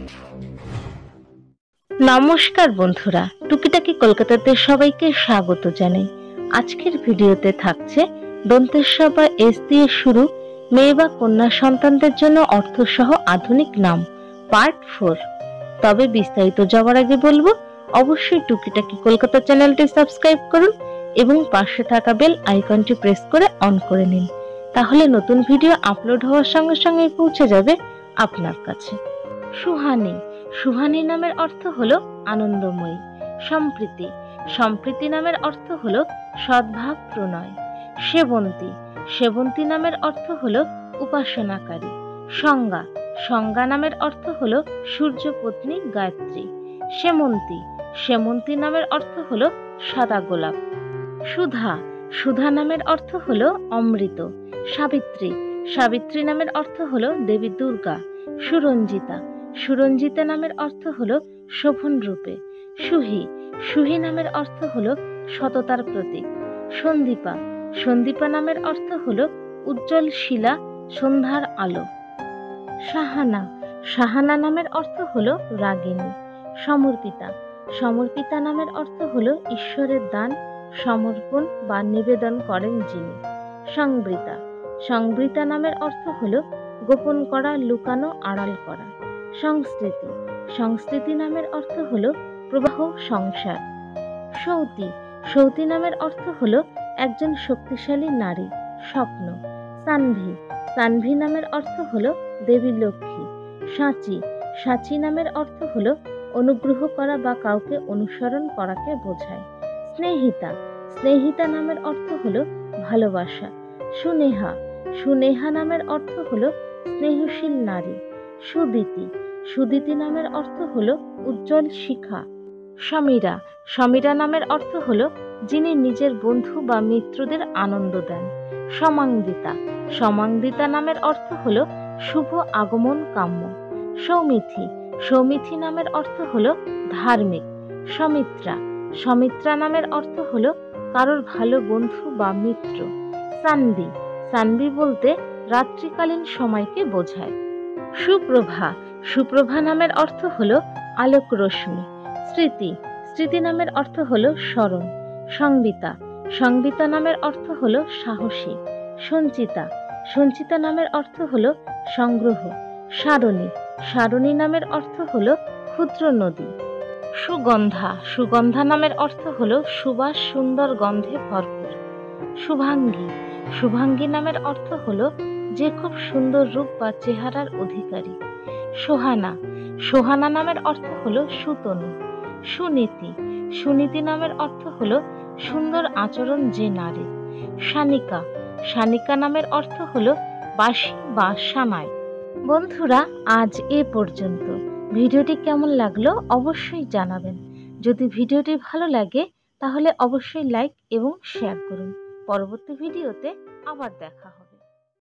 নমস্কার বন্ধুরা, টুকিটাকি কলকাতাতে সবাইকে স্বাগত জানাই। আজকের ভিডিওতে থাকছে দন্তেশ্ব বা এস দিয়ে শুরু মেয়ে বা কন্যা সন্তানদের জন্য অর্থসহ আধুনিক নাম পার্ট 4। তবে বিস্তারিত যাওয়ার আগে বলবো, অবশ্যই টুকিটাকি কলকাতা চ্যানেলটি সাবস্ক্রাইব করুন এবং পাশে থাকা বেল আইকনটি প্রেস করে অন করে নিন। তাহলে নতুন ভিডিও আপলোড হওয়ার সঙ্গে সঙ্গে পৌঁছে যাবে আপনার কাছে। সুহানী। সুহানী নামের অর্থ হলো আনন্দময়ী। সম্প্রীতি। সম্প্রীতি নামের অর্থ হলো সদ্ভাব প্রণয়। সেবন্তী। সেবন্তী নামের অর্থ হলো উপাসনাকারী। সংজ্ঞা। সংজ্ঞা নামের অর্থ হলো সূর্যপত্নী গায়ত্রী। সেমন্তী। সেমন্তী নামের অর্থ হলো সাদা গোলাপ। সুধা। সুধা নামের অর্থ হলো অমৃত। সাবিত্রী। সাবিত্রী নামের অর্থ হলো দেবী দুর্গা। সুরঞ্জিতা। সুরঞ্জিতা নামের অর্থ হলো শোভন রূপে। সুহি। সুহি নামের অর্থ হলো সততার প্রতীক। সন্দীপা। সন্দীপা নামের অর্থ হলো উজ্জ্বল শিলা, সন্ধ্যার আলো। সাহানা। সাহানা নামের অর্থ হলো রাগিনী। সমর্পিতা। সমর্পিতা নামের অর্থ হলো ঈশ্বরের দান, সমর্পণ বা নিবেদন করেন যিনি। সংবৃতা। সংবৃতা নামের অর্থ হলো গোপন করা, লুকানো, আড়াল করা। সংস্কৃতি। সংস্কৃতি নামের অর্থ হলো প্রবাহ, সংসার। সৌতী। সৌতী নামের অর্থ হলো একজন শক্তিশালী নারী, স্বপ্ন। সানভি। সানভি নামের অর্থ হলো দেবী লক্ষ্মী। সাঁচি। সাঁচি নামের অর্থ হলো অনুগ্রহ করা বা কাউকে অনুসরণ করাকে বোঝায়। স্নেহিতা। স্নেহিতা নামের অর্থ হলো ভালোবাসা। সুনেহা। সুনেহা নামের অর্থ হলো স্নেহশীল নারী। সুদিতি। সুদিতি নামের অর্থ হলো উজ্জ্বল শিখা। সমীরা। সমীরা নামের অর্থ হলো যিনি নিজের বন্ধু বা মিত্রদের আনন্দ দেন। সমাঙ্গিতা। সমাঙ্গিতা নামের অর্থ হলো শুভ আগমন কাম্য। সৌমিথি। সৌমিথি নামের অর্থ হলো ধার্মিক। সমিত্রা। সমিত্রা নামের অর্থ হলো কারোর ভালো বন্ধু বা মিত্র। সান্বি। সান্বি বলতে রাত্রিকালীন সময়কে বোঝায়। সুপ্রভা। সুপ্রভা নামের অর্থ হলো আলোক রশ্মি। স্মৃতি। স্মৃতি নামের অর্থ হলো স্মরণ। সংবিতা। সংবিতা নামের অর্থ হলো সাহসী। সঞ্চিতা। সঞ্চিতা নামের অর্থ হলো সংগ্রহ। সারণী। সারণী নামের অর্থ হলো ক্ষুদ্র নদী। সুগন্ধা। সুগন্ধা নামের অর্থ হলো সুবাস, সুন্দর গন্ধে ভরপুর। শুভাঙ্গী। শুভাঙ্গী নামের অর্থ হলো যে খুব সুন্দর রূপ বা চেহারার অধিকারী। সোহানা। সোহানা নামের অর্থ হলো সুতনু। সুনীতি। সুনীতি নামের অর্থ হলো সুন্দর আচরণ যে নারী। শানিকা। শানিকা নামের অর্থ হলো বাঁশি বা সানাই। বন্ধুরা, আজ এ পর্যন্ত। ভিডিওটি কেমন লাগলো অবশ্যই জানাবেন। যদি ভিডিওটি ভালো লাগে তাহলে অবশ্যই লাইক এবং শেয়ার করুন। পরবর্তী ভিডিওতে আবার দেখা হবে।